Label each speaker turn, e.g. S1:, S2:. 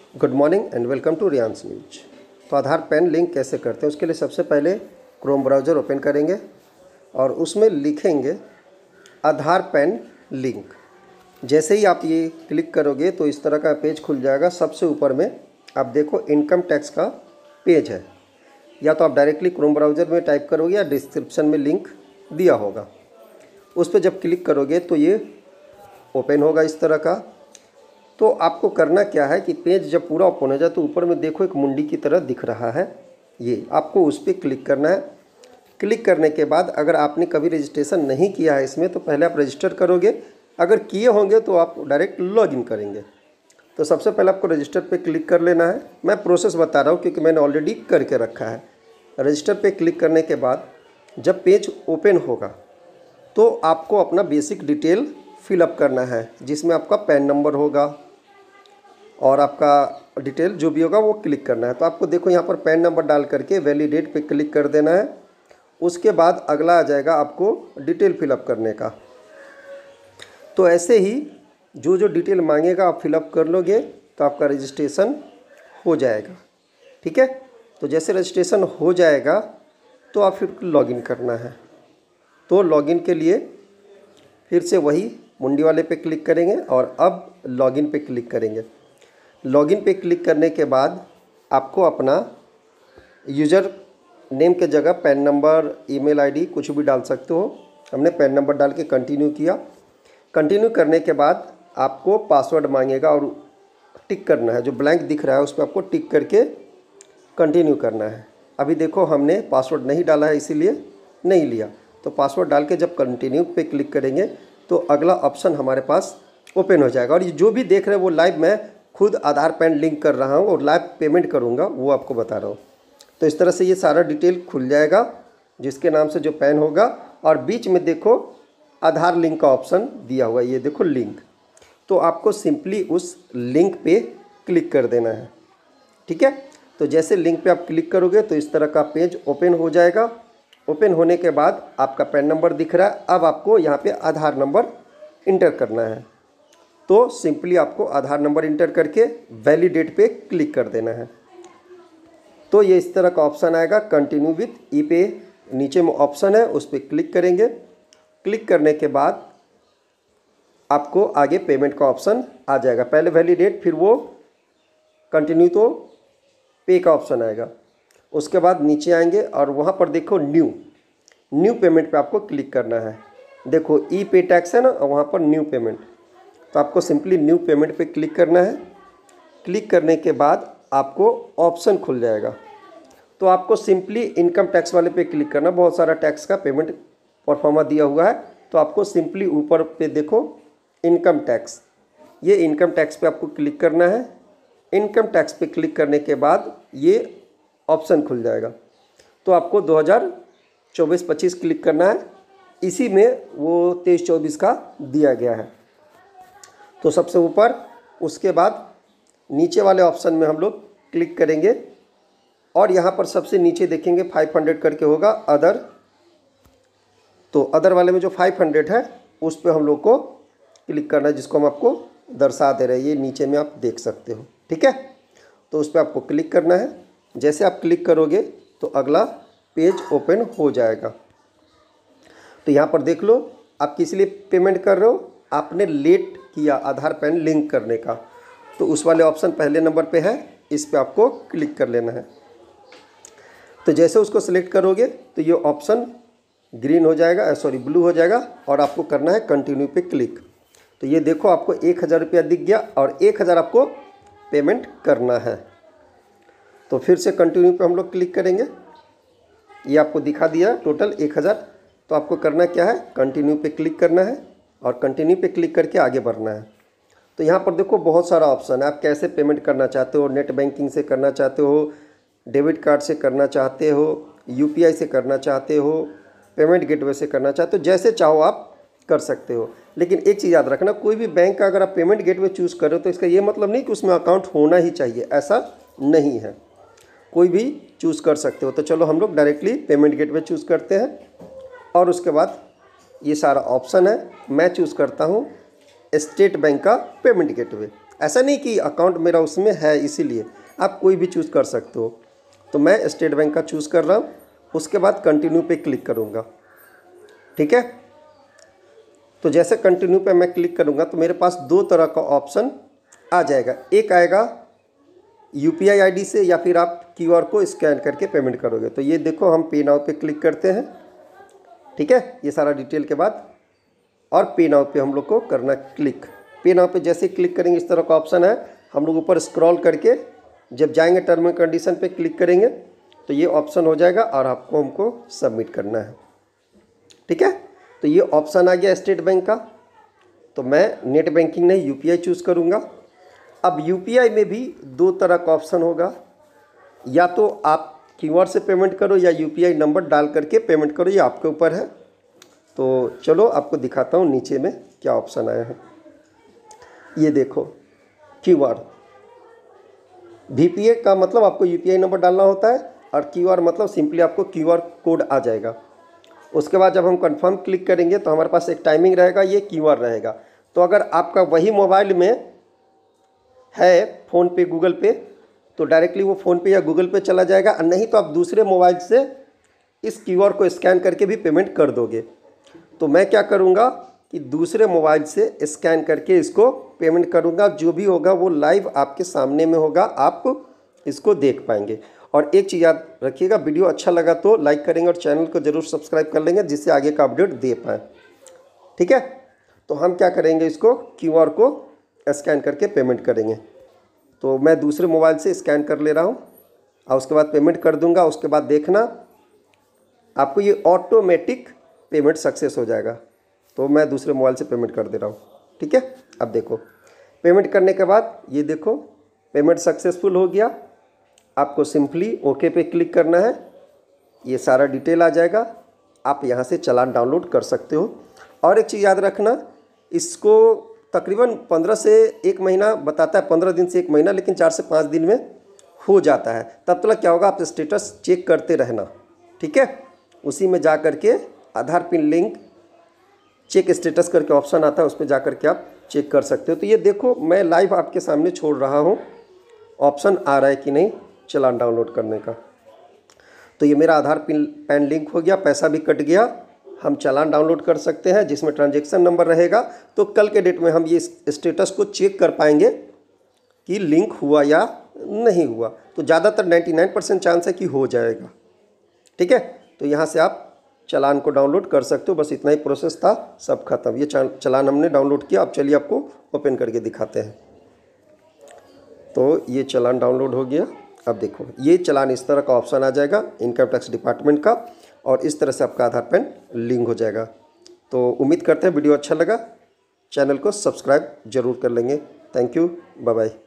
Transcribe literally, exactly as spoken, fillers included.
S1: Good morning and welcome to Riyans news. तो Aadhaar pan link कैसे करते हैं उसके लिए सबसे पहले क्रोम ब्राउज़र ओपन करेंगे और उसमें लिखेंगे आधार पैन लिंक। जैसे ही आप ये क्लिक करोगे तो इस तरह का पेज खुल जाएगा। सबसे ऊपर में आप देखो इनकम टैक्स का पेज है, या तो आप डायरेक्टली क्रोम ब्राउज़र में टाइप करोगे या डिस्क्रिप्शन में लिंक दिया होगा। उस पर जब क्लिक करोगे तो ये ओपन होगा इस तरह का। तो आपको करना क्या है कि पेज जब पूरा ओपन हो जाए तो ऊपर में देखो एक मुंडी की तरह दिख रहा है, ये आपको उस पर क्लिक करना है। क्लिक करने के बाद अगर आपने कभी रजिस्ट्रेशन नहीं किया है इसमें तो पहले आप रजिस्टर करोगे, अगर किए होंगे तो आप डायरेक्ट लॉगिन करेंगे। तो सबसे पहले आपको रजिस्टर पे क्लिक कर लेना है। मैं प्रोसेस बता रहा हूँ क्योंकि मैंने ऑलरेडी करके रखा है। रजिस्टर पे क्लिक करने के बाद जब पेज ओपन होगा तो आपको अपना बेसिक डिटेल फिलअप करना है, जिसमें आपका पैन नंबर होगा और आपका डिटेल जो भी होगा वो क्लिक करना है। तो आपको देखो यहाँ पर पैन नंबर डाल करके वैलिडेट पे क्लिक कर देना है। उसके बाद अगला आ जाएगा आपको डिटेल फिलअप करने का। तो ऐसे ही जो जो डिटेल मांगेगा आप फिलअप कर लोगे तो आपका रजिस्ट्रेशन हो जाएगा। ठीक है, तो जैसे रजिस्ट्रेशन हो जाएगा तो आप फिर लॉगिन करना है। तो लॉगिन के लिए फिर से वही मुंडी वाले पे क्लिक करेंगे और अब लॉगिन पे क्लिक करेंगे। लॉगिन पे क्लिक करने के बाद आपको अपना यूज़र नेम के जगह पैन नंबर, ईमेल आईडी कुछ भी डाल सकते हो। हमने पैन नंबर डाल के कंटिन्यू किया। कंटिन्यू करने के बाद आपको पासवर्ड मांगेगा और टिक करना है। जो ब्लैंक दिख रहा है उस पर आपको टिक करके कंटिन्यू करना है। अभी देखो हमने पासवर्ड नहीं डाला है इसीलिए नहीं लिया। तो पासवर्ड डाल के जब कंटिन्यू पे क्लिक करेंगे तो अगला ऑप्शन हमारे पास ओपन हो जाएगा। और ये जो भी देख रहे हैं वो लाइव मैं खुद आधार पैन लिंक कर रहा हूँ और लाइव पेमेंट करूँगा, वो आपको बता रहा हूँ। तो इस तरह से ये सारा डिटेल खुल जाएगा जिसके नाम से जो पैन होगा, और बीच में देखो आधार लिंक का ऑप्शन दिया हुआ है, ये देखो लिंक। तो आपको सिंपली उस लिंक पे क्लिक कर देना है। ठीक है, तो जैसे लिंक पे आप क्लिक करोगे तो इस तरह का पेज ओपन हो जाएगा। ओपन होने के बाद आपका पैन नंबर दिख रहा है। अब आपको यहाँ पे आधार नंबर इंटर करना है। तो सिंपली आपको आधार नंबर इंटर करके वैलिडेट पे क्लिक कर देना है। तो ये इस तरह का ऑप्शन आएगा, कंटिन्यू विथ ई पे नीचे में ऑप्शन है, उस पर क्लिक करेंगे। क्लिक करने के बाद आपको आगे पेमेंट का ऑप्शन आ जाएगा। पहले वैलिडेट, फिर वो कंटिन्यू, तो पे का ऑप्शन आएगा। उसके बाद नीचे आएंगे और वहाँ पर देखो न्यू न्यू पेमेंट पे आपको क्लिक करना है। देखो ई पे टैक्स है ना, और वहाँ पर न्यू पेमेंट, तो आपको सिंपली न्यू पेमेंट पे क्लिक करना है। क्लिक करने के बाद आपको ऑप्शन खुल जाएगा। तो आपको सिंपली इनकम टैक्स वाले पे क्लिक करना। बहुत सारा टैक्स का पेमेंट परफॉर्मा दिया हुआ है, तो आपको सिंपली ऊपर पे देखो इनकम टैक्स, ये इनकम टैक्स पे आपको क्लिक करना है। इनकम टैक्स पे क्लिक करने के बाद ये ऑप्शन खुल जाएगा। तो आपको दो हज़ार चौबीस पच्चीस क्लिक करना है। इसी में वो तेईस चौबीस का दिया गया है। तो सबसे ऊपर, उसके बाद नीचे वाले ऑप्शन में हम लोग क्लिक करेंगे और यहाँ पर सबसे नीचे देखेंगे पाँच सौ करके होगा अदर। तो अदर वाले में जो पाँच सौ है उस पर हम लोग को क्लिक करना है, जिसको हम आपको दर्शा दे रहे हैं, ये नीचे में आप देख सकते हो। ठीक है, तो उस पर आपको क्लिक करना है। जैसे आप क्लिक करोगे तो अगला पेज ओपन हो जाएगा। तो यहाँ पर देख लो, आप किस लिए पेमेंट कर रहे हो, आपने लेट किया आधार पैन लिंक करने का, तो उस वाले ऑप्शन पहले नंबर पे है, इस पे आपको क्लिक कर लेना है। तो जैसे उसको सिलेक्ट करोगे तो ये ऑप्शन ग्रीन हो जाएगा, सॉरी ब्लू हो जाएगा, और आपको करना है कंटिन्यू पे क्लिक। तो ये देखो आपको एक हज़ार रुपया दिख गया और एक हज़ार आपको पेमेंट करना है। तो फिर से कंटिन्यू पे हम लोग क्लिक करेंगे। ये आपको दिखा दिया टोटल एक हज़ार। तो आपको करना क्या है, कंटिन्यू पे क्लिक करना है और कंटिन्यू पे क्लिक करके आगे बढ़ना है। तो यहाँ पर देखो बहुत सारा ऑप्शन है, आप कैसे पेमेंट करना चाहते हो, नेट बैंकिंग से करना चाहते हो, डेबिट कार्ड से करना चाहते हो, यूपीआई से करना चाहते हो, पेमेंट गेटवे से करना चाहते हो, जैसे चाहो आप कर सकते हो। लेकिन एक चीज़ याद रखना, कोई भी बैंक का अगर आप पेमेंट गेटवे चूज़ करो तो इसका ये मतलब नहीं कि उसमें अकाउंट होना ही चाहिए, ऐसा नहीं है, कोई भी चूज़ कर सकते हो। तो चलो हम लोग डायरेक्टली पेमेंट गेटवे चूज़ करते हैं और उसके बाद ये सारा ऑप्शन है। मैं चूज़ करता हूँ स्टेट बैंक का पेमेंट गेटवे। ऐसा नहीं कि अकाउंट मेरा उसमें है इसीलिए, आप कोई भी चूज़ कर सकते हो। तो मैं स्टेट बैंक का चूज़ कर रहा हूँ, उसके बाद कंटिन्यू पे क्लिक करूँगा। ठीक है, तो जैसे कंटिन्यू पे मैं क्लिक करूँगा तो मेरे पास दो तरह का ऑप्शन आ जाएगा। एक आएगा यूपीआई आईडी से, या फिर आप क्यूआर को स्कैन करके पेमेंट करोगे। तो ये देखो, हम पे नाउ पे क्लिक करते हैं। ठीक है, ये सारा डिटेल के बाद और पे नाउ पे हम लोग को करना क्लिक। पे नाउ पे जैसे क्लिक करेंगे इस तरह का ऑप्शन है, हम लोग ऊपर स्क्रॉल करके जब जाएंगे टर्म एंड कंडीशन पे क्लिक करेंगे तो ये ऑप्शन हो जाएगा और आपको हमको सबमिट करना है। ठीक है, तो ये ऑप्शन आ गया स्टेट बैंक का। तो मैं नेट बैंकिंग नहीं यूपीआई चूज़ करूँगा। अब यूपीआई में भी दो तरह का ऑप्शन होगा, या तो आप क्यूआर से पेमेंट करो या यूपीआई नंबर डाल करके पेमेंट करो, ये आपके ऊपर है। तो चलो आपको दिखाता हूँ नीचे में क्या ऑप्शन आया है। ये देखो, क्यूआर, वीपीए का मतलब आपको यूपीआई नंबर डालना होता है, और क्यूआर मतलब सिंपली आपको क्यूआर कोड आ जाएगा। उसके बाद जब हम कंफर्म क्लिक करेंगे तो हमारे पास एक टाइमिंग रहेगा, ये क्यूआर रहेगा। तो अगर आपका वही मोबाइल में है फ़ोन पे गूगल पे, तो डायरेक्टली वो फ़ोन पे या गूगल पे चला जाएगा, और नहीं तो आप दूसरे मोबाइल से इस क्यूआर को स्कैन करके भी पेमेंट कर दोगे। तो मैं क्या करूँगा कि दूसरे मोबाइल से स्कैन करके इसको पेमेंट करूँगा। जो भी होगा वो लाइव आपके सामने में होगा, आप इसको देख पाएंगे। और एक चीज़ याद रखिएगा, वीडियो अच्छा लगा तो लाइक करेंगे और चैनल को ज़रूर सब्सक्राइब कर लेंगे, जिससे आगे का अपडेट दे पाएँ। ठीक है, तो हम क्या करेंगे, इसको क्यूआर को स्कैन करके पेमेंट करेंगे। तो मैं दूसरे मोबाइल से स्कैन कर ले रहा हूँ और उसके बाद पेमेंट कर दूँगा। उसके बाद देखना आपको ये ऑटोमेटिक पेमेंट सक्सेस हो जाएगा। तो मैं दूसरे मोबाइल से पेमेंट कर दे रहा हूँ। ठीक है, अब देखो पेमेंट करने के बाद ये देखो पेमेंट सक्सेसफुल हो गया। आपको सिंपली ओके पे क्लिक करना है, ये सारा डिटेल आ जाएगा। आप यहाँ से चालान डाउनलोड कर सकते हो। और एक चीज़ याद रखना, इसको तकरीबन पंद्रह से एक महीना बताता है, पंद्रह दिन से एक महीना, लेकिन चार से पाँच दिन में हो जाता है। तब तक क्या होगा, आप स्टेटस चेक करते रहना। ठीक है, उसी में जा कर के Aadhaar pin link check status करके ऑप्शन आता है, उस पर जा कर के आप चेक कर सकते हो। तो ये देखो, मैं लाइव आपके सामने छोड़ रहा हूँ, ऑप्शन आ रहा है कि नहीं चालान डाउनलोड करने का। तो ये मेरा आधार पिन पैन लिंक हो गया, पैसा भी कट गया। हम चालान डाउनलोड कर सकते हैं जिसमें ट्रांजैक्शन नंबर रहेगा। तो कल के डेट में हम ये स्टेटस को चेक कर पाएंगे कि लिंक हुआ या नहीं हुआ। तो ज़्यादातर निन्यानवे परसेंट चांस है कि हो जाएगा। ठीक है, तो यहाँ से आप चालान को डाउनलोड कर सकते हो। बस इतना ही प्रोसेस था, सब खत्म। ये चालान हमने डाउनलोड किया। अब चलिए आपको ओपन करके दिखाते हैं। तो ये चालान डाउनलोड हो गया। अब देखो, ये चालान इस तरह का ऑप्शन आ जाएगा इनकम टैक्स डिपार्टमेंट का, और इस तरह से आपका आधार पैन लिंक हो जाएगा। तो उम्मीद करते हैं वीडियो अच्छा लगा, चैनल को सब्सक्राइब जरूर कर लेंगे। Thank you, bye bye.